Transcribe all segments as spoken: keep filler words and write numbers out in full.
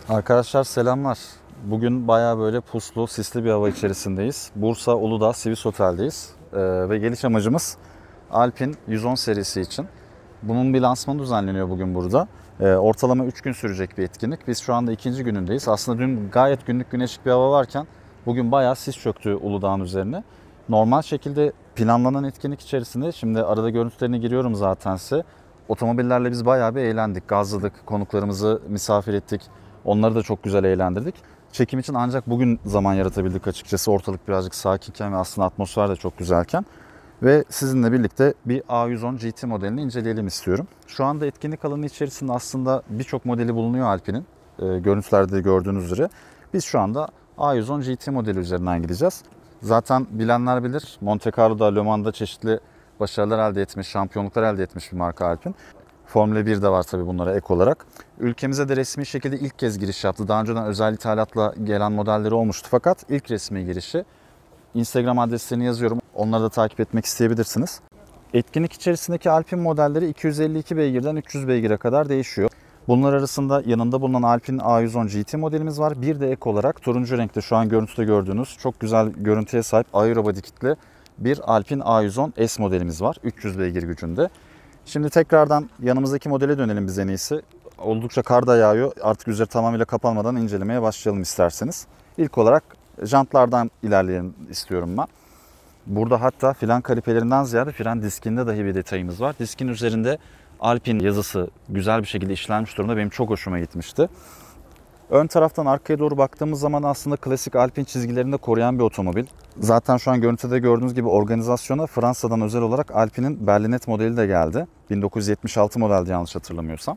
Arkadaşlar selamlar. Bugün bayağı böyle puslu, sisli bir hava içerisindeyiz. Bursa Uludağ Sivis Otel'deyiz. Ee, ve geliş amacımız Alpine yüz on serisi için. Bunun bir lansmanı düzenleniyor bugün burada. Ee, ortalama üç gün sürecek bir etkinlik. Biz şu anda ikinci günündeyiz. Aslında dün gayet günlük güneşlik bir hava varken bugün bayağı sis çöktü Uludağ'ın üzerine. Normal şekilde planlanan etkinlik içerisinde, şimdi arada görüntülerine giriyorum zaten size. Otomobillerle biz bayağı bir eğlendik, gazladık, konuklarımızı misafir ettik. Onları da çok güzel eğlendirdik. Çekim için ancak bugün zaman yaratabildik açıkçası. Ortalık birazcık sakinken ve aslında atmosfer de çok güzelken. Ve sizinle birlikte bir A yüz on G T modelini inceleyelim istiyorum. Şu anda etkinlik alanı içerisinde aslında birçok modeli bulunuyor Alpine'in. E, görüntülerde gördüğünüz üzere. Biz şu anda A yüz on G T modeli üzerinden gideceğiz. Zaten bilenler bilir, Monte Carlo'da, Le Mans'da çeşitli başarılar elde etmiş, şampiyonluklar elde etmiş bir marka Alpine. Formula bir de var tabii bunlara ek olarak. Ülkemize de resmi şekilde ilk kez giriş yaptı. Daha önceden özel ithalatla gelen modelleri olmuştu fakat ilk resmi girişi. Instagram adreslerini yazıyorum. Onları da takip etmek isteyebilirsiniz. Etkinlik içerisindeki Alpine modelleri iki yüz elli iki beygirden üç yüz beygire kadar değişiyor. Bunlar arasında yanında bulunan Alpine A yüz on G T modelimiz var. Bir de ek olarak turuncu renkte şu an görüntüde gördüğünüz çok güzel görüntüye sahip aerobody kitli bir Alpine A yüz on S modelimiz var. üç yüz beygir gücünde. Şimdi tekrardan yanımızdaki modele dönelim biz en iyisi. Oldukça kar da yağıyor. Artık üzeri tamamıyla kapanmadan incelemeye başlayalım isterseniz. İlk olarak jantlardan ilerleyelim istiyorum ben. Burada hatta fren kalipelerinden ziyade fren diskinde dahi bir detayımız var. Diskin üzerinde Alpine yazısı güzel bir şekilde işlenmiş durumda. Benim çok hoşuma gitmişti. Ön taraftan arkaya doğru baktığımız zaman aslında klasik Alpine çizgilerini de koruyan bir otomobil. Zaten şu an görüntüde gördüğünüz gibi organizasyona Fransa'dan özel olarak Alpine'in Berlinette modeli de geldi. bin dokuz yüz yetmiş altı modeldi yanlış hatırlamıyorsam.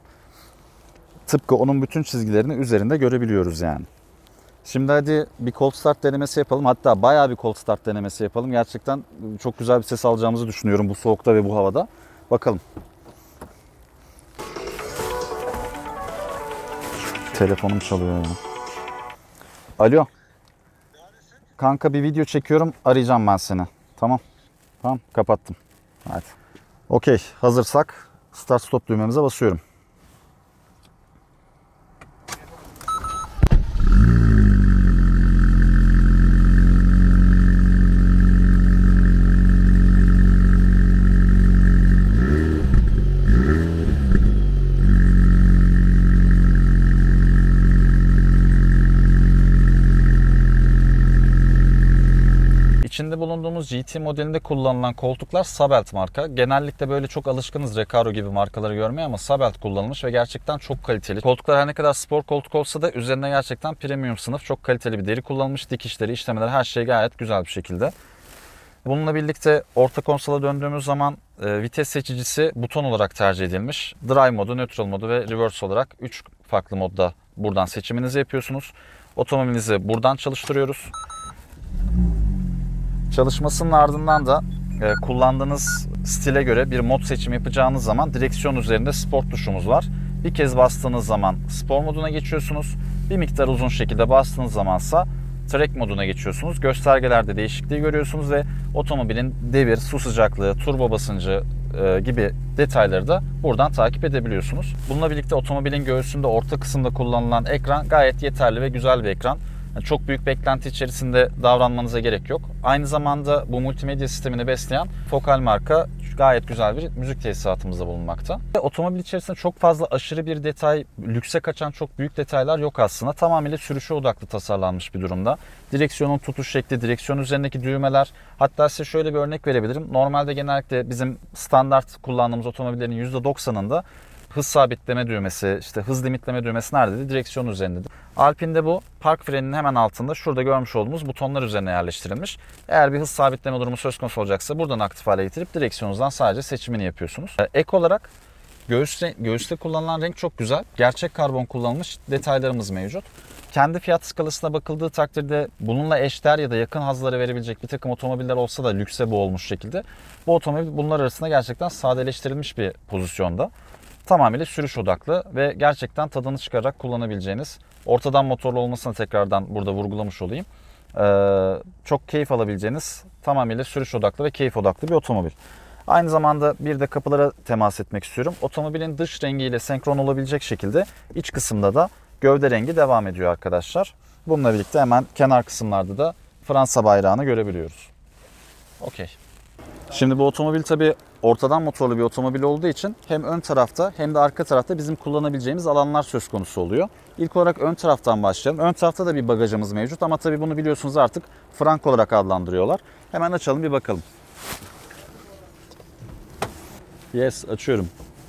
Tıpkı onun bütün çizgilerini üzerinde görebiliyoruz yani. Şimdi hadi bir cold start denemesi yapalım. Hatta bayağı bir cold start denemesi yapalım. Gerçekten çok güzel bir ses alacağımızı düşünüyorum bu soğukta ve bu havada. Bakalım. Telefonum çalıyor ya. Alo. Kanka bir video çekiyorum. Arayacağım ben seni. Tamam. Tamam. Kapattım. Hadi. Okey. Hazırsak start stop düğmemize basıyorum. İçinde bulunduğumuz G T modelinde kullanılan koltuklar Sabelt marka. Genellikle böyle çok alışkınız Recaro gibi markaları görmeye ama Sabelt kullanılmış ve gerçekten çok kaliteli. Koltuklar her ne kadar spor koltuk olsa da üzerine gerçekten premium sınıf çok kaliteli bir deri kullanılmış. Dikişleri, işlemeleri her şey gayet güzel bir şekilde. Bununla birlikte orta konsola döndüğümüz zaman e, vites seçicisi buton olarak tercih edilmiş. Drive modu, neutral modu ve reverse olarak üç farklı modda buradan seçiminizi yapıyorsunuz. Otomobilinizi buradan çalıştırıyoruz. Çalışmasının ardından da e, kullandığınız stile göre bir mod seçimi yapacağınız zaman direksiyon üzerinde sport tuşumuz var. Bir kez bastığınız zaman spor moduna geçiyorsunuz. Bir miktar uzun şekilde bastığınız zamansa track moduna geçiyorsunuz. Göstergelerde değişikliği görüyorsunuz ve otomobilin devir, su sıcaklığı, turbo basıncı e, gibi detayları da buradan takip edebiliyorsunuz. Bununla birlikte otomobilin göğsünde orta kısımda kullanılan ekran gayet yeterli ve güzel bir ekran. Yani çok büyük beklenti içerisinde davranmanıza gerek yok. Aynı zamanda bu multimedya sistemini besleyen Focal marka gayet güzel bir müzik tesisatımızda bulunmakta. Otomobil içerisinde çok fazla aşırı bir detay, lükse kaçan çok büyük detaylar yok aslında. Tamamıyla sürüşe odaklı tasarlanmış bir durumda. Direksiyonun tutuş şekli, direksiyon üzerindeki düğmeler. Hatta size şöyle bir örnek verebilirim. Normalde genellikle bizim standart kullandığımız otomobillerin yüzde doksanında hız sabitleme düğmesi, işte hız limitleme düğmesi neredeydi? Direksiyon üzerindedir. Alpine'de bu park freninin hemen altında şurada görmüş olduğumuz butonlar üzerine yerleştirilmiş. Eğer bir hız sabitleme durumu söz konusu olacaksa buradan aktif hale getirip direksiyonunuzdan sadece seçimini yapıyorsunuz. Ek olarak göğüste, göğüste kullanılan renk çok güzel. Gerçek karbon kullanılmış detaylarımız mevcut. Kendi fiyat skalasına bakıldığı takdirde bununla eşdeğer ya da yakın hazları verebilecek bir takım otomobiller olsa da lükse boğulmuş şekilde bu otomobil bunlar arasında gerçekten sadeleştirilmiş bir pozisyonda. Tamamıyla sürüş odaklı ve gerçekten tadını çıkararak kullanabileceğiniz, ortadan motorlu olmasını tekrardan burada vurgulamış olayım. Ee, çok keyif alabileceğiniz, tamamıyla sürüş odaklı ve keyif odaklı bir otomobil. Aynı zamanda bir de kapılara temas etmek istiyorum. Otomobilin dış rengiyle senkron olabilecek şekilde iç kısımda da gövde rengi devam ediyor arkadaşlar. Bununla birlikte hemen kenar kısımlarda da Fransa bayrağını görebiliyoruz. Okey. Şimdi bu otomobil tabii ortadan motorlu bir otomobil olduğu için hem ön tarafta hem de arka tarafta bizim kullanabileceğimiz alanlar söz konusu oluyor. İlk olarak ön taraftan başlayalım. Ön tarafta da bir bagajımız mevcut ama tabii bunu biliyorsunuz artık frank olarak adlandırıyorlar. Hemen açalım bir bakalım. Yes, açıyorum.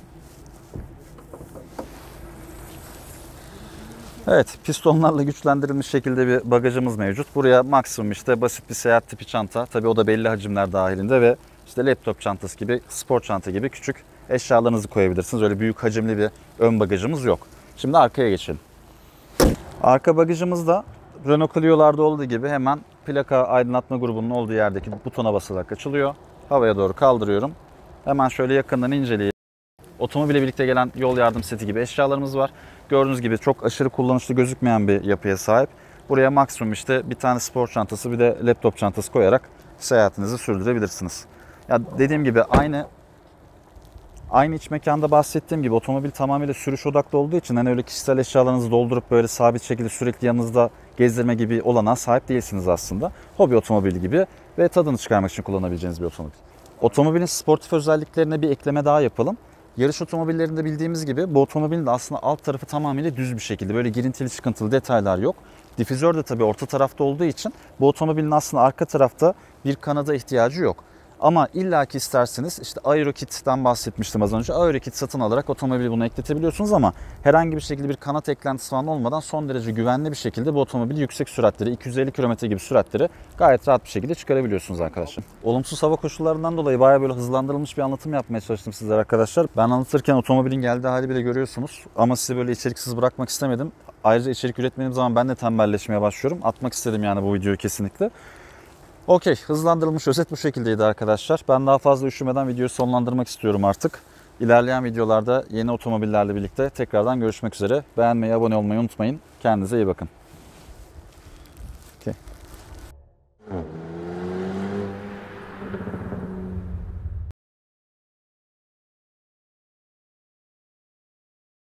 Evet, pistonlarla güçlendirilmiş şekilde bir bagajımız mevcut. Buraya maksimum işte basit bir seyahat tipi çanta. Tabii o da belli hacimler dahilinde ve işte laptop çantası gibi, spor çanta gibi küçük eşyalarınızı koyabilirsiniz. Öyle büyük hacimli bir ön bagajımız yok. Şimdi arkaya geçelim. Arka bagajımızda Renault Clio'larda olduğu gibi hemen plaka aydınlatma grubunun olduğu yerdeki butona basarak açılıyor. Havaya doğru kaldırıyorum. Hemen şöyle yakından inceleyelim. Otomobile birlikte gelen yol yardım seti gibi eşyalarımız var. Gördüğünüz gibi çok aşırı kullanışlı gözükmeyen bir yapıya sahip. Buraya maksimum işte bir tane spor çantası bir de laptop çantası koyarak seyahatinizi sürdürebilirsiniz. Ya dediğim gibi aynı aynı iç mekanda bahsettiğim gibi otomobil tamamıyla sürüş odaklı olduğu için hani öyle kişisel eşyalarınızı doldurup böyle sabit şekilde sürekli yanınızda gezdirme gibi olanağa sahip değilsiniz aslında. Hobi otomobili gibi ve tadını çıkarmak için kullanabileceğiniz bir otomobil. Otomobilin sportif özelliklerine bir ekleme daha yapalım. Yarış otomobillerinde bildiğimiz gibi bu otomobilin de aslında alt tarafı tamamıyla düz bir şekilde. Böyle girintili çıkıntılı detaylar yok. Difüzör de tabii orta tarafta olduğu için bu otomobilin aslında arka tarafta bir kanada ihtiyacı yok. Ama illaki isterseniz işte AeroKit'ten bahsetmiştim az önce. AeroKit satın alarak otomobili bunu ekletebiliyorsunuz ama herhangi bir şekilde bir kanat eklentisi falan olmadan son derece güvenli bir şekilde bu otomobili yüksek süratleri, iki yüz elli kilometre gibi süratleri gayet rahat bir şekilde çıkarabiliyorsunuz arkadaşlar. Olumsuz hava koşullarından dolayı bayağı böyle hızlandırılmış bir anlatım yapmaya çalıştım sizlere arkadaşlar. Ben anlatırken otomobilin geldiği hali bile görüyorsunuz ama sizi böyle içeriksiz bırakmak istemedim. Ayrıca içerik üretmediğim zaman ben de tembelleşmeye başlıyorum. Atmak istedim yani bu videoyu kesinlikle. Okey, hızlandırılmış özet bu şekildeydi arkadaşlar. Ben daha fazla üşümeden videoyu sonlandırmak istiyorum artık. İlerleyen videolarda yeni otomobillerle birlikte tekrardan görüşmek üzere. Beğenmeyi, abone olmayı unutmayın. Kendinize iyi bakın.